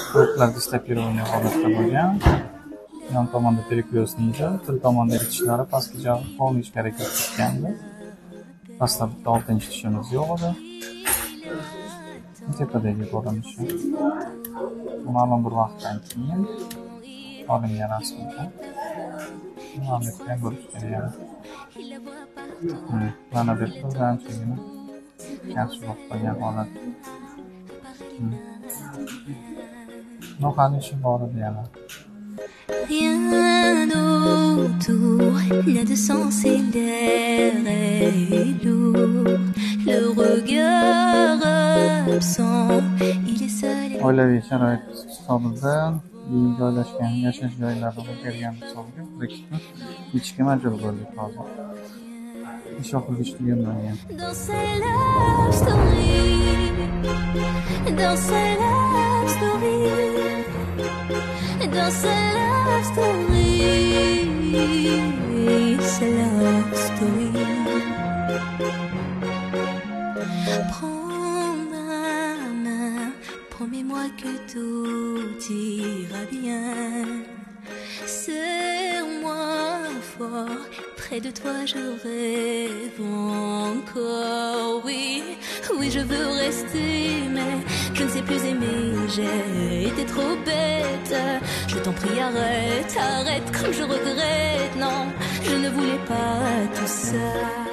Quloqlar distopirovaniya holatda bo'lgan. Yon tomonda periklyosniydi, til tomonda ichishlar pastga olishga harakat qilgandi. Pastda bitta 6-tishimiz yo'q edi. Tepadagi ko'rinishi. Ma'lum bir vaqtdan keyin olingan rasmda. Mana bu ko'rishgan. Mana bu anchagina yaxshiroq bo'lgan holat. Noqonishi bor edi yana. Rien autour n'a de sens et l'air est lourd. Le regard absent, il est seul. Oilaviy sharoit hisobidan joylashgan yashash joylari o'zgargan hisobiga biz ketishga majbur bo'ldik hozir. Ish oxirigacha tugamaygan. Dans cette love story, dans cette love story, dans cette love story, c'est love story. Prends ma main, promets-moi que tout ira bien. Serre-moi fort, près de toi je rêve encore. Oui, oui je veux rester, mais je ne sais plus aimer. J'ai été trop bête. Je t'en prie arrête, arrête comme je regrette. Non, je ne voulais pas tout ça.